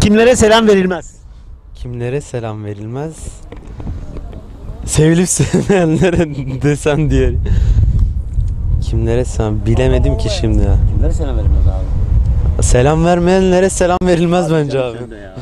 Kimlere selam verilmez? Kimlere selam verilmez? Sevilip sevmeyenlere desem diye. Kimlere selam bilemedim ki şimdi ya. Kimlere selam verilmez abi? Selam vermeyenlere selam verilmez bence abi.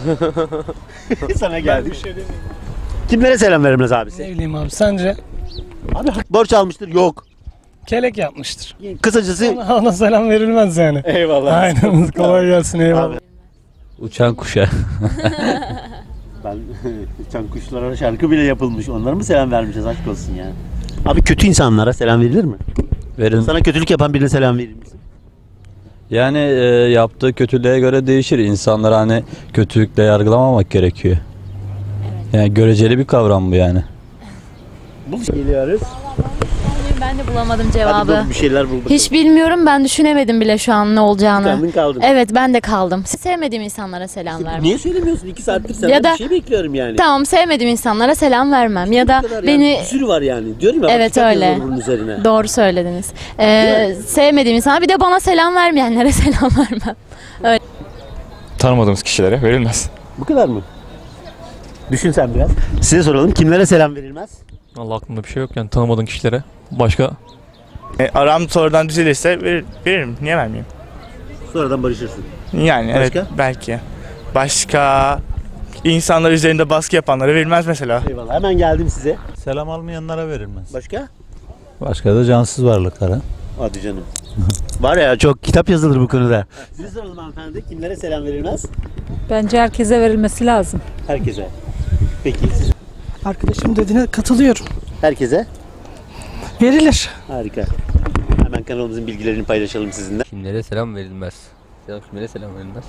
Sana geldi. Kimlere selam verilmez abisi? Ne bileyim abi, sence? Abi borç almıştır, yok. Kelek yapmıştır. Kısacası Ona selam verilmez yani. eyvallah. Aynen, kolay gelsin, eyvallah. Abi, Uçan kuşa. ben uçan kuşlara şarkı bile yapılmış. Onlara mı selam vermeyeceğiz, aşk olsun ya. Abi kötü insanlara selam verilir mi? Verin. Sana kötülük yapan birine selam verir misin? Yani yaptığı kötülüğe göre değişir. İnsanları hani kötülükle yargılamamak gerekiyor. Yani göreceli bir kavram bu yani. Geliyoruz. Ben de bulamadım Hadi cevabı. bir şeyler bulduk. Hiç bilmiyorum, ben düşünemedim bile şu an ne olacağını. Kendin kaldın. Evet, ben de kaldım. Sevmediğim insanlara selam vermem. Niye söylemiyorsun? 2 saattir senden Ya da- bir şey bekliyorum yani. Tamam, sevmediğim insanlara selam vermem ya da Bu kadar beni yani. Bir sürü var yani. Diyorum ya. Evet, kitap öyle. yazılır bunun üzerine. doğru söylediniz. Sevmediğim insana, bir de bana selam vermeyenlere selam vermem. Tanımadığımız kişilere verilmez. Bu kadar mı? Düşün sen biraz. Size soralım. Kimlere selam verilmez? Allah, aklımda bir şey yok yani, tanımadığın kişilere. Başka? Aram sonradan düzelirse veririm. Niye vermeyeyim? Sonradan barışırsın. Yani Başka? evet, belki. Başka insanlar üzerinde baskı yapanlara verilmez mesela. Eyvallah. Hemen geldim size. Selam almayanlara verilmez. Başka? Başka da cansız varlıklara. Hadi canım. Var ya, çok kitap yazılır bu konuda. Size soralım hanımefendi. Kimlere selam verilmez? Bence herkese verilmesi lazım. Herkese. Peki siz? Arkadaşım dediğine katılıyorum. Herkese. Verilir. Harika. Hemen kanalımızın bilgilerini paylaşalım sizinle. Kimlere selam verilmez? Kimlere selam verilmez?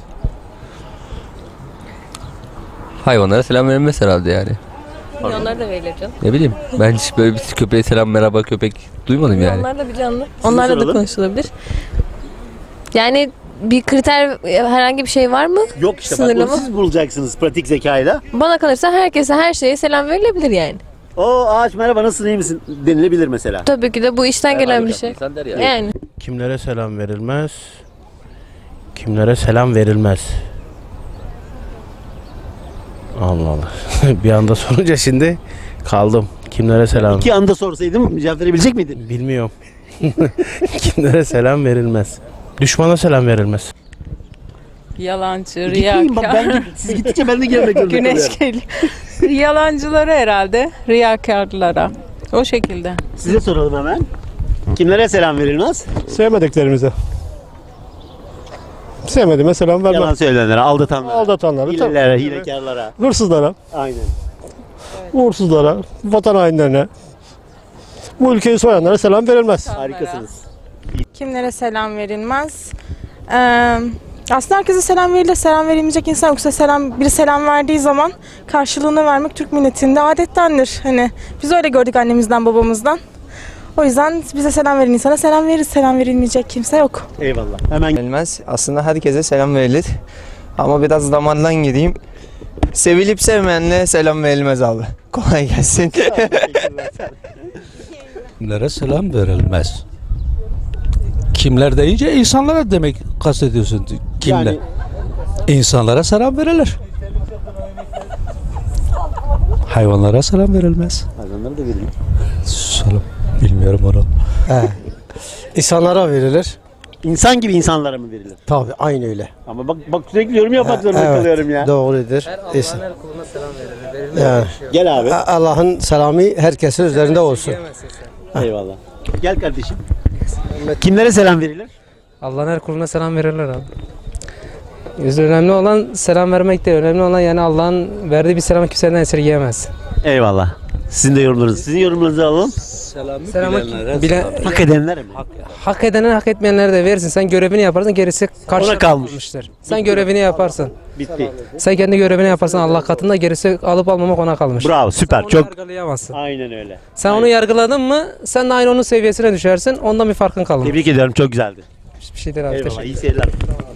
Hayvanlara selam verilmez herhalde yani. Onlar da verilir canım. Ne bileyim, ben hiç böyle bir köpeğe selam merhaba köpek duymadım yani. Onlar da bir canlı. Onlarla Onlarla da konuşulabilir. Yani bir kriter, herhangi bir şey var mı? Yok işte, bak Sınırlama. onu siz bulacaksınız pratik zekayla. Bana kalırsa herkese, her şeye selam verilebilir yani. O ağaç merhaba, nasılsın, iyi misin denilebilir mesela. Tabii ki de bu işten gelen bir şey. İnsan der ya. Yani. Kimlere selam verilmez? Kimlere selam verilmez? Allah Allah. Bir anda sorunca şimdi kaldım. Kimlere selam? 2 anda sorsaydım cevap verebilecek miydin? Bilmiyorum. Kimlere selam verilmez? Düşmana selam verilmez. Yalancı, Gitmeyeyim bak, siz gittikçe ben de gelmek zorunda kalıyorum. geliyor. Yalancılara herhalde, riyakarlara. O şekilde. Size soralım hemen. Kimlere selam verilmez? Sevmediklerimize. Sevmediğime selam vermem. Yalan söyleyenlere, aldatanlara, Aldatanlara, hilelere, hilekarlara. hırsızlara, Aynen. uğursuzlara, vatan hainlerine, bu ülkeyi soyanlara selam verilmez. Harikasınız. Kimlere selam verilmez? Aslında herkese selam verilir. Selam verilmeyecek insan yoksa biri selam verdiği zaman karşılığını vermek Türk milletinde adettendir. Hani biz öyle gördük annemizden, babamızdan. O yüzden bize selam veren insana selam veririz. Selam verilmeyecek kimse yok. Eyvallah. Hemen Verilmez. Aslında herkese selam verilir. Ama biraz zamandan gideyim. Sevilip sevmeyenlere selam verilmez abi. Kolay gelsin. Kimlere selam verilmez? Kimler deyince insanlara demek kastediyorsun. Kimler? Yani- İnsanlara selam verilir. Hayvanlara selam verilmez. hayvanlara da verelim. Selam. Bilmiyorum onu. İnsanlara verilir. İnsan gibi insanlara mı verilir? Tabii aynı öyle. Ama bak sürekli yorum yapmak zorunda kalıyorum ya. Doğrudur. Yani, Gel abi. Allah'ın selamı herkesin üzerinde olsun. Eyvallah. Gel kardeşim. Kimlere selam verilir? Allah'ın her kuluna selam verirler abi. Önemli olan selam vermek değil. Önemli olan yani Allah'ın verdiği bir selamı kimseden esirgeyemez. Eyvallah. Sizin de yorumlarınız. Sizin yorumlarınızı alalım. Selamı Hak edenlere mi? hak edene hak etmeyenlere de verirsin. Sen görevini yaparsın, gerisi karşına kalmış. kalmıştır. Sen görevini yaparsın. Bitti. Sen kendi görevini yaparsan Allah katında, gerisi alıp almamak ona kalmış. Bravo, süper. Onu Çok. yargılayamazsın. Aynen öyle. Sen onu yargıladın mı sen de aynı onun seviyesine düşersin. Ondan bir farkın kalmaz. Tebrik ediyorum. Çok güzeldi. Bir şey değil abi. Eyvallah. Teşekkür İyi seyirler.